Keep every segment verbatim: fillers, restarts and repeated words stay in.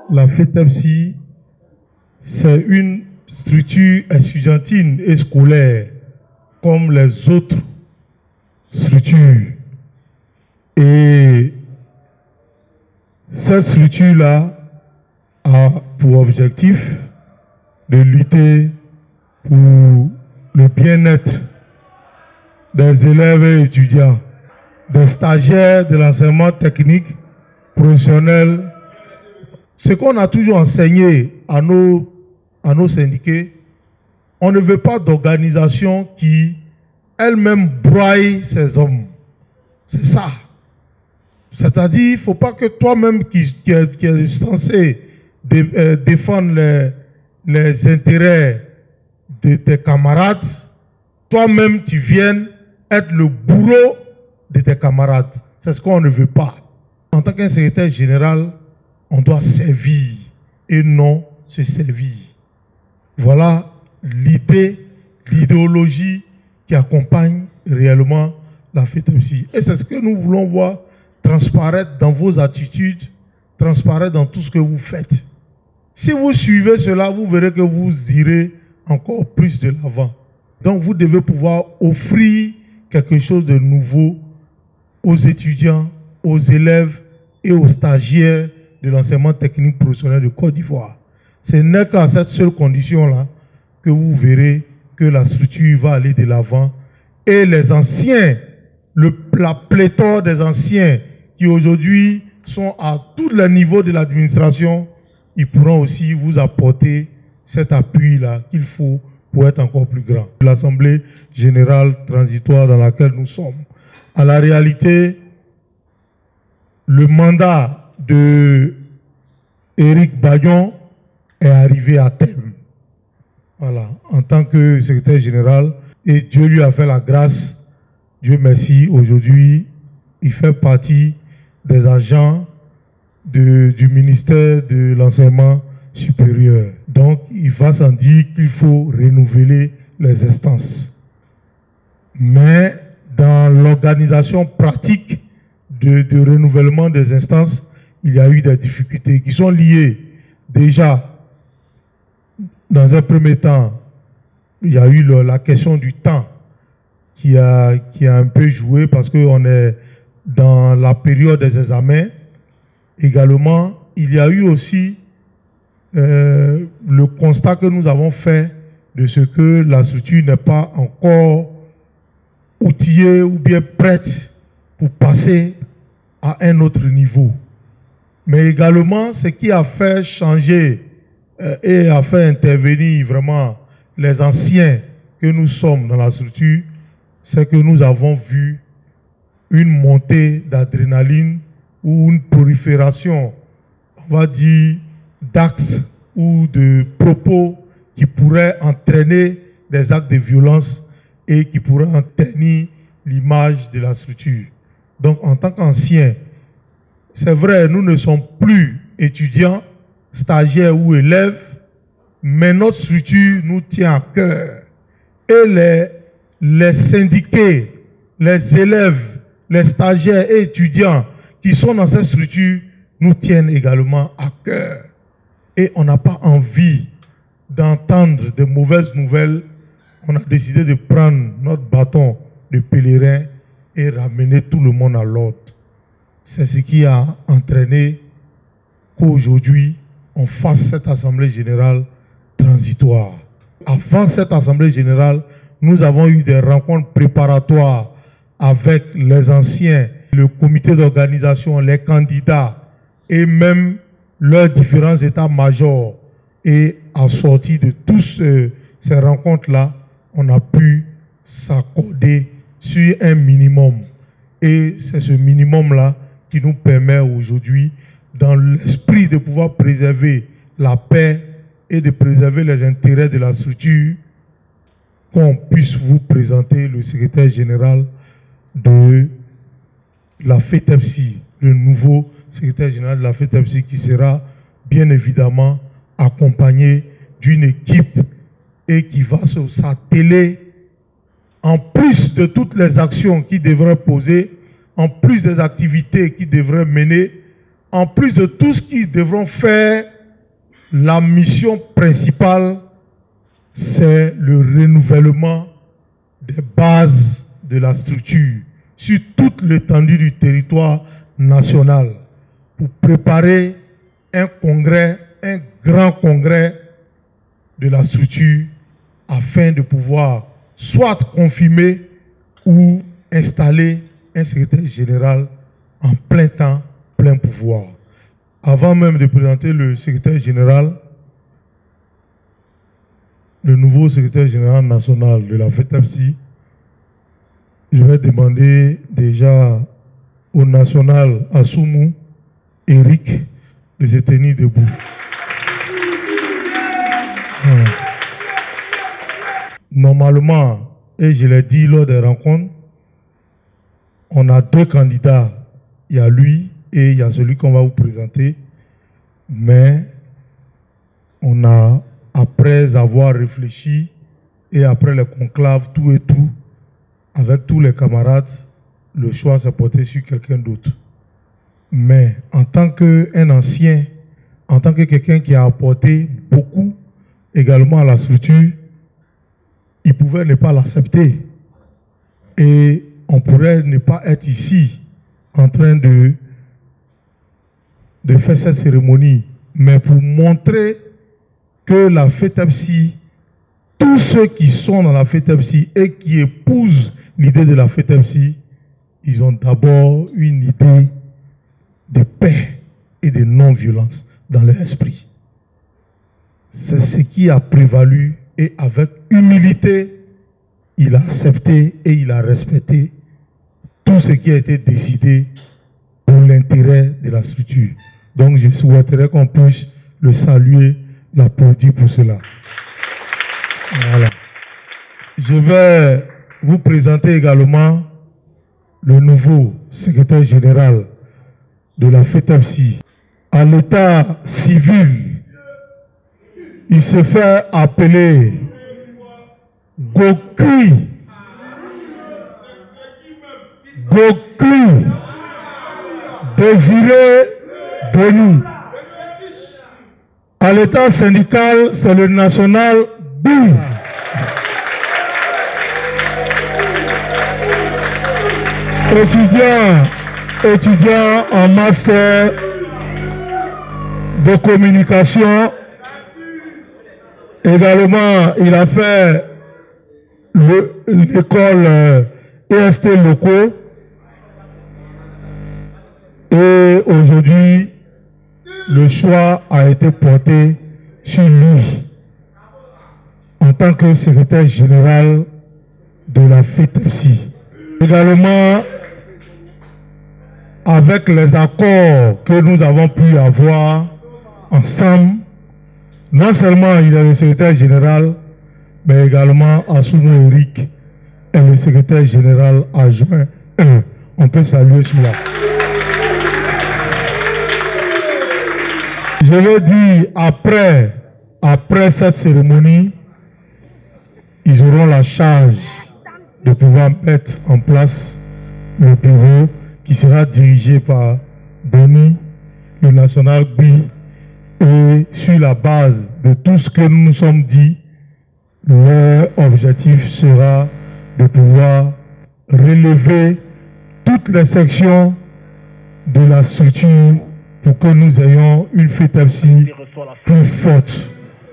La FETEPSI, c'est une structure estudiantine et scolaire comme les autres structures. Et cette structure-là a pour objectif de lutter pour le bien-être des élèves et étudiants, des stagiaires de l'enseignement technique, professionnel. Ce qu'on a toujours enseigné à nos, à nos syndiqués, on ne veut pas d'organisation qui elle-même broie ses hommes. C'est ça. C'est-à-dire, il ne faut pas que toi-même qui, qui, est, qui est censé dé, euh, défendre les, les intérêts de tes camarades, toi-même tu viennes être le bourreau de tes camarades. C'est ce qu'on ne veut pas. En tant qu'un secrétaire général, on doit servir et non se servir. Voilà l'idée, l'idéologie qui accompagne réellement la FETEPSI. Et c'est ce que nous voulons voir transparaître dans vos attitudes, transparaître dans tout ce que vous faites. Si vous suivez cela, vous verrez que vous irez encore plus de l'avant. Donc vous devez pouvoir offrir quelque chose de nouveau aux étudiants, aux élèves et aux stagiaires de l'enseignement technique professionnel de Côte d'Ivoire. Ce n'est qu'à cette seule condition-là que vous verrez que la structure va aller de l'avant et les anciens, le, la pléthore des anciens qui aujourd'hui sont à tous les niveaux de l'administration, ils pourront aussi vous apporter cet appui-là qu'il faut pour être encore plus grand. L'Assemblée générale transitoire dans laquelle nous sommes. À la réalité, le mandat de Éric Bayon est arrivé à terme. Voilà, en tant que secrétaire général, et Dieu lui a fait la grâce. Dieu merci, aujourd'hui, il fait partie des agents de, du ministère de l'enseignement supérieur. Donc, il va sans dire qu'il faut renouveler les instances. Mais dans l'organisation pratique de, de renouvellement des instances, il y a eu des difficultés qui sont liées déjà, dans un premier temps, il y a eu le, la question du temps qui a, qui a un peu joué parce qu'on est dans la période des examens. Également, il y a eu aussi euh, le constat que nous avons fait de ce que la structure n'est pas encore outillée ou bien prête pour passer à un autre niveau. Mais également, ce qui a fait changer euh, et a fait intervenir vraiment les anciens que nous sommes dans la structure, c'est que nous avons vu une montée d'adrénaline ou une prolifération, on va dire, d'actes ou de propos qui pourraient entraîner des actes de violence et qui pourraient entraîner l'image de la structure. Donc, en tant qu'anciens, c'est vrai, nous ne sommes plus étudiants, stagiaires ou élèves, mais notre structure nous tient à cœur. Et les, les syndiqués, les élèves, les stagiaires et étudiants qui sont dans cette structure nous tiennent également à cœur. Et on n'a pas envie d'entendre de mauvaises nouvelles. On a décidé de prendre notre bâton de pèlerin et ramener tout le monde à l'ordre. C'est ce qui a entraîné qu'aujourd'hui, on fasse cette assemblée générale transitoire. Avant cette assemblée générale, nous avons eu des rencontres préparatoires avec les anciens, le comité d'organisation, les candidats et même leurs différents états-majors. Et à sortir de tous euh, ces rencontres-là, on a pu s'accorder sur un minimum. Et c'est ce minimum-là qui nous permet aujourd'hui, dans l'esprit de pouvoir préserver la paix et de préserver les intérêts de la structure, qu'on puisse vous présenter le secrétaire général de la FETEPSI, le nouveau secrétaire général de la FETEPSI qui sera bien évidemment accompagné d'une équipe et qui va s'atteler, en plus de toutes les actions qui devraient poser, en plus des activités qu'ils devraient mener, en plus de tout ce qu'ils devront faire la mission principale, c'est le renouvellement des bases de la structure sur toute l'étendue du territoire national pour préparer un congrès, un grand congrès de la structure afin de pouvoir soit confirmer ou installer un secrétaire général en plein temps, plein pouvoir. Avant même de présenter le secrétaire général, le nouveau secrétaire général national de la F E T A B S I, je vais demander déjà au national Assoumou, Eric, de se tenir debout. Voilà. Normalement, et je l'ai dit lors des rencontres, on a deux candidats. Il y a lui et il y a celui qu'on va vous présenter. Mais on a, après avoir réfléchi et après le conclave, tout et tout, avec tous les camarades, le choix s'est porté sur quelqu'un d'autre. Mais en tant qu'un ancien, en tant que quelqu'un qui a apporté beaucoup également à la structure, il pouvait ne pas l'accepter. Et on pourrait ne pas être ici en train de, de faire cette cérémonie. Mais pour montrer que la F E T A B S I, tous ceux qui sont dans la F E T A B S I et qui épousent l'idée de la F E T A B S I, ils ont d'abord une idée de paix et de non-violence dans leur esprit. C'est ce qui a prévalu et avec humilité, il a accepté et il a respecté tout ce qui a été décidé pour l'intérêt de la structure. Donc je souhaiterais qu'on puisse le saluer, l'applaudir pour cela. Voilà. Je vais vous présenter également le nouveau secrétaire général de la F E T A B S I. À l'état civil, il se fait appeler Goku. Goku Désiré Denis. À l'état syndical, c'est le national B. Étudiant, étudiant en master de communication. Également, il a fait l'école euh, E S T locaux. Et aujourd'hui, le choix a été porté sur lui en tant que secrétaire général de la F E T A B S I. Également, avec les accords que nous avons pu avoir ensemble, non seulement il est le secrétaire général, mais également Assoumou Eric est le secrétaire général adjoint. On peut saluer celui-là. Je veux dire, après, après cette cérémonie, ils auront la charge de pouvoir mettre en place le bureau qui sera dirigé par Denis, le national B. Et sur la base de tout ce que nous nous sommes dit, leur objectif sera de pouvoir relever toutes les sections de la structure pour que nous ayons une F E T A B S I plus forte.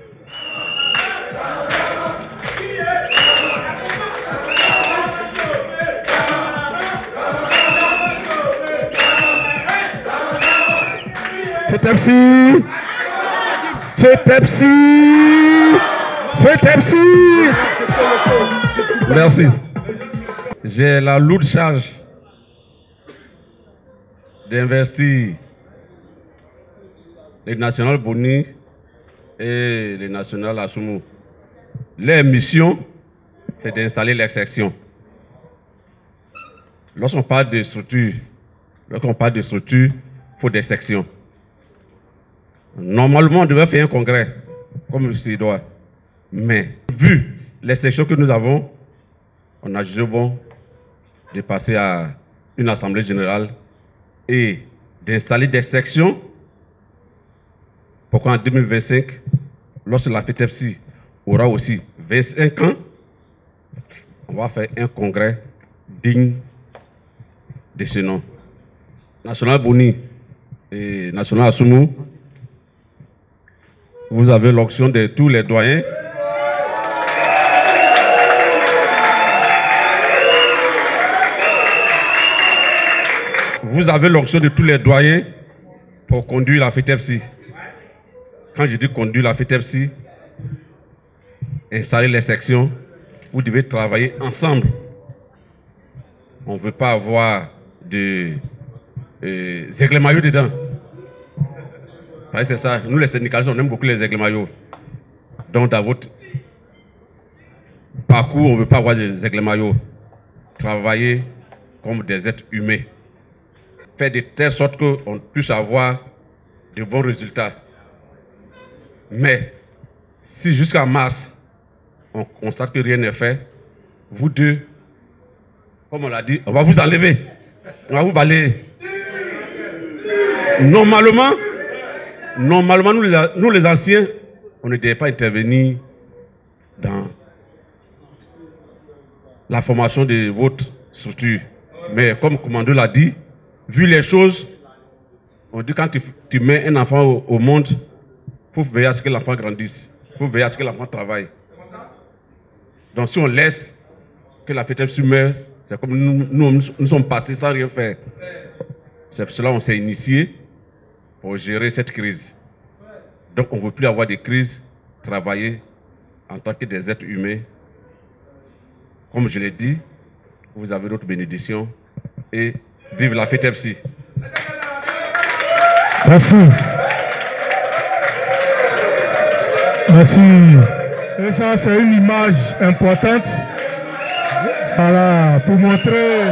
F E T A B S I, F E T A B S I, F E T A B S I. Merci. J'ai la lourde charge d'investir les nationales Boni et les nationales Assoumou. Leur mission, c'est d'installer les sections. Lorsqu'on parle de structure, lorsqu'on parle de structure, il faut des sections. Normalement, on devait faire un congrès, comme il doit. Mais, vu les sections que nous avons, on a jugé bon de passer à une assemblée générale et d'installer des sections Pourquoi en deux mille vingt-cinq, lorsque la FETEPSI aura aussi vingt-cinq ans, on va faire un congrès digne de ce nom. National Boni et National Assoumou, vous avez l'onction de tous les doyens. Vous avez l'onction de tous les doyens pour conduire la FETEPSI. Quand je dis conduire la FETEPSI, installer les sections, vous devez travailler ensemble. On ne veut pas avoir de euh, aigles maillots dedans. C'est ça. Nous les syndicalistes, on aime beaucoup les aigles maillots. Donc dans votre parcours, on ne veut pas avoir des aigles maillots. Travailler comme des êtres humains. Faire de telle sorte qu'on puisse avoir de bons résultats. Mais si jusqu'à mars, on constate que rien n'est fait, vous deux, comme on l'a dit, on va vous enlever. On va vous balayer. Normalement, normalement nous, les, nous les anciens, on ne devait pas intervenir dans la formation de votre structure. Mais comme le commandant l'a dit, vu les choses, on dit quand tu, tu mets un enfant au, au monde, il faut veiller à ce que l'enfant grandisse. Il faut veiller à ce que l'enfant travaille. Donc si on laisse que la FETEPSI meure, c'est comme nous, nous, nous sommes passés sans rien faire. C'est pour cela qu'on s'est initié pour gérer cette crise. Donc on ne veut plus avoir de crise, travailler en tant que des êtres humains. Comme je l'ai dit, vous avez notre bénédiction et vive la FETEPSI. Merci. Merci. Et ça, c'est une image importante. Voilà, pour montrer.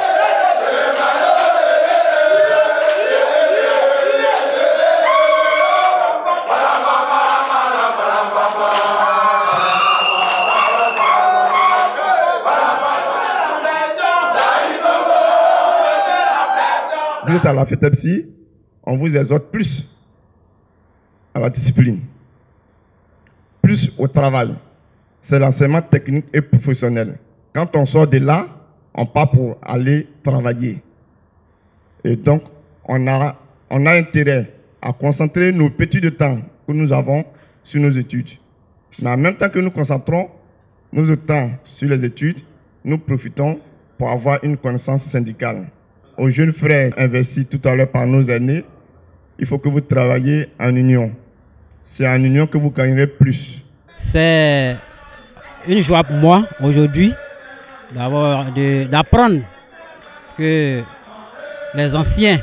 Vous êtes à la FETEPSI, on vous exhorte plus à la discipline, plus au travail. C'est l'enseignement technique et professionnel. Quand on sort de là, on part pour aller travailler. Et donc, on a, on a intérêt à concentrer nos petits de temps que nous avons sur nos études. Mais en même temps que nous concentrons nos temps sur les études, nous profitons pour avoir une connaissance syndicale. Aux jeunes frères investis tout à l'heure par nos aînés, il faut que vous travaillez en union. C'est en union que vous gagnerez plus. C'est une joie pour moi aujourd'hui d'apprendre que les anciens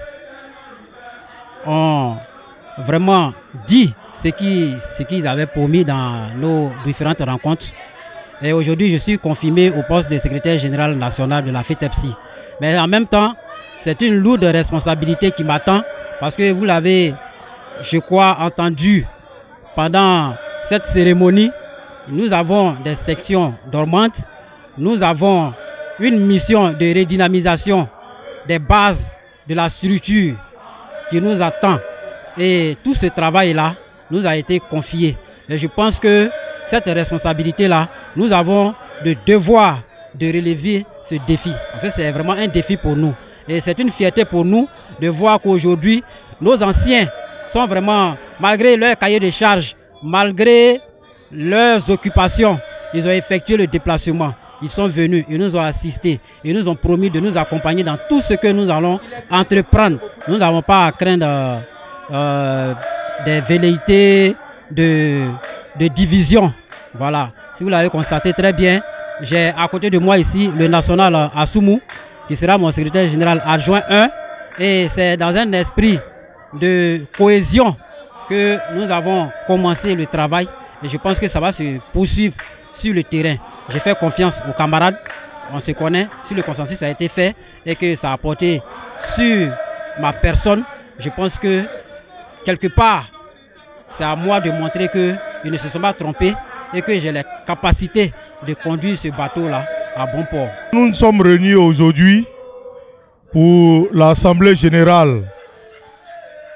ont vraiment dit ce qu'ils ce qu'ils avaient promis dans nos différentes rencontres. Et aujourd'hui, je suis confirmé au poste de secrétaire général national de la FETEPSI. Mais en même temps, c'est une lourde responsabilité qui m'attend parce que vous l'avez, je crois, entendu pendant cette cérémonie. Nous avons des sections dormantes, nous avons une mission de redynamisation des bases de la structure qui nous attend. Et tout ce travail-là nous a été confié. Et je pense que cette responsabilité-là, nous avons le devoir de relever ce défi. Parce que c'est vraiment un défi pour nous. Et c'est une fierté pour nous de voir qu'aujourd'hui, nos anciens sont vraiment, malgré leur cahier de charges, malgré leurs occupations, ils ont effectué le déplacement. Ils sont venus, ils nous ont assistés, ils nous ont promis de nous accompagner dans tout ce que nous allons entreprendre. Nous n'avons pas à craindre euh, euh, des velléités de, de division. Voilà. Si vous l'avez constaté très bien, j'ai à côté de moi ici le national Assoumou, qui sera mon secrétaire général adjoint un. Et c'est dans un esprit de cohésion que nous avons commencé le travail. Et je pense que ça va se poursuivre sur le terrain. J'ai fait confiance aux camarades, on se connaît, si le consensus a été fait et que ça a porté sur ma personne, je pense que quelque part, c'est à moi de montrer qu'ils ne se sont pas trompés et que j'ai les capacités de conduire ce bateau-là à bon port. Nous nous sommes réunis aujourd'hui pour l'Assemblée générale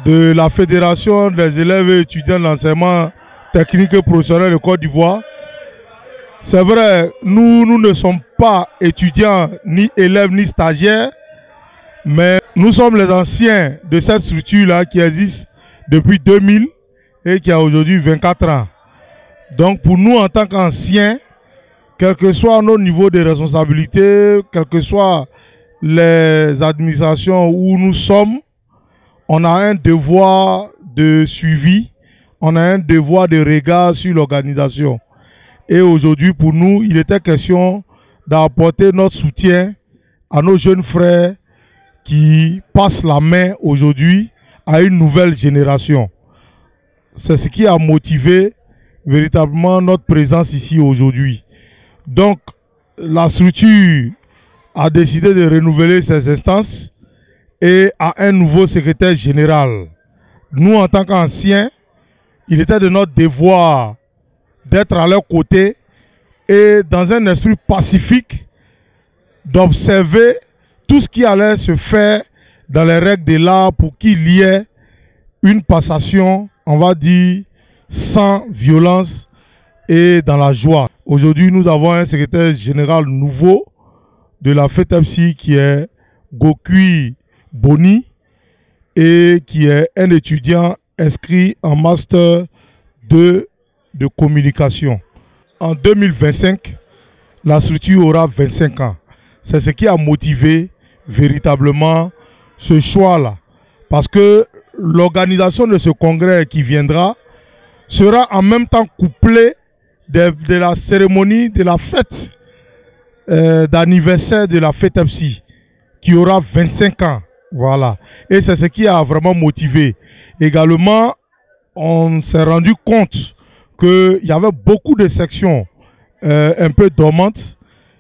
de la Fédération des élèves et étudiants de l'enseignement technique et professionnel de Côte d'Ivoire. C'est vrai, nous, nous ne sommes pas étudiants, ni élèves, ni stagiaires, mais nous sommes les anciens de cette structure-là qui existe depuis deux mille et qui a aujourd'hui vingt-quatre ans. Donc pour nous, en tant qu'anciens, quel que soit nos niveaux de responsabilité, quelles que soient les administrations où nous sommes, on a un devoir de suivi, on a un devoir de regard sur l'organisation. Et aujourd'hui, pour nous, il était question d'apporter notre soutien à nos jeunes frères qui passent la main aujourd'hui à une nouvelle génération. C'est ce qui a motivé véritablement notre présence ici aujourd'hui. Donc, la structure a décidé de renouveler ses instances et a un nouveau secrétaire général. Nous, en tant qu'anciens, il était de notre devoir d'être à leur côté et dans un esprit pacifique d'observer tout ce qui allait se faire dans les règles de l'art pour qu'il y ait une passation, on va dire, sans violence et dans la joie. Aujourd'hui, nous avons un secrétaire général nouveau de la F E T E P S I qui est Gokui Boni et qui est un étudiant inscrit en master deux de communication. En deux mille vingt-cinq, la structure aura vingt-cinq ans. C'est ce qui a motivé véritablement ce choix-là. Parce que l'organisation de ce congrès qui viendra sera en même temps couplée de, de la cérémonie de la fête euh, d'anniversaire de la F E T E P S I qui aura vingt-cinq ans. Voilà. Et c'est ce qui a vraiment motivé. Également, on s'est rendu compte qu'il y avait beaucoup de sections euh, un peu dormantes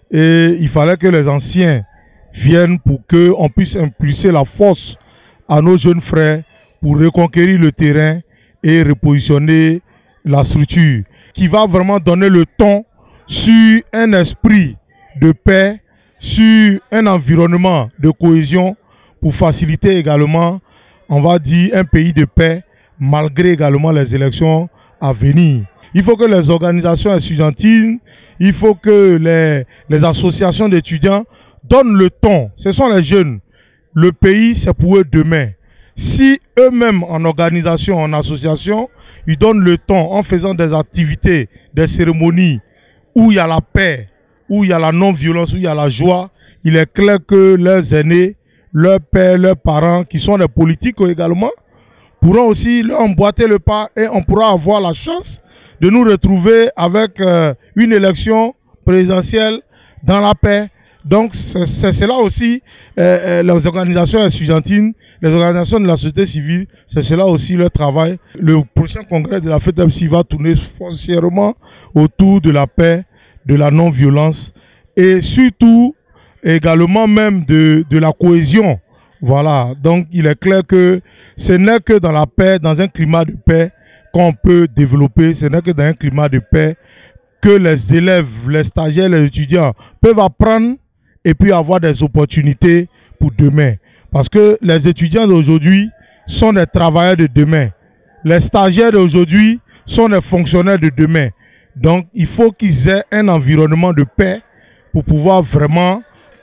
et il fallait que les anciens viennent pour qu'on puisse impulser la force à nos jeunes frères pour reconquérir le terrain et repositionner la structure qui va vraiment donner le ton sur un esprit de paix, sur un environnement de cohésion pour faciliter également, on va dire, un pays de paix malgré également les élections à venir. Il faut que les organisations étudiantines, il faut que les, les associations d'étudiants donnent le ton. Ce sont les jeunes. Le pays, c'est pour eux demain. Si eux-mêmes, en organisation, en association, ils donnent le ton en faisant des activités, des cérémonies où il y a la paix, où il y a la non-violence, où il y a la joie, il est clair que leurs aînés, leurs pères, leurs parents, qui sont des politiques également, pourront aussi leur emboîter le pas et on pourra avoir la chance de nous retrouver avec euh, une élection présidentielle dans la paix. Donc c'est cela aussi, euh, les organisations étudiantines, les organisations de la société civile, c'est cela aussi leur travail. Le prochain congrès de la F E T E P S I va tourner foncièrement autour de la paix, de la non-violence et surtout également même de, de la cohésion. Voilà, donc il est clair que ce n'est que dans la paix, dans un climat de paix qu'on peut développer, ce n'est que dans un climat de paix que les élèves, les stagiaires, les étudiants peuvent apprendre et puis avoir des opportunités pour demain. Parce que les étudiants d'aujourd'hui sont des travailleurs de demain. Les stagiaires d'aujourd'hui sont des fonctionnaires de demain. Donc il faut qu'ils aient un environnement de paix pour pouvoir vraiment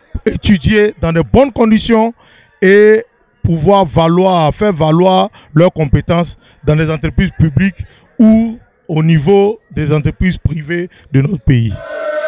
étudier dans de bonnes conditions et pouvoir valoir, faire valoir leurs compétences dans les entreprises publiques ou au niveau des entreprises privées de notre pays.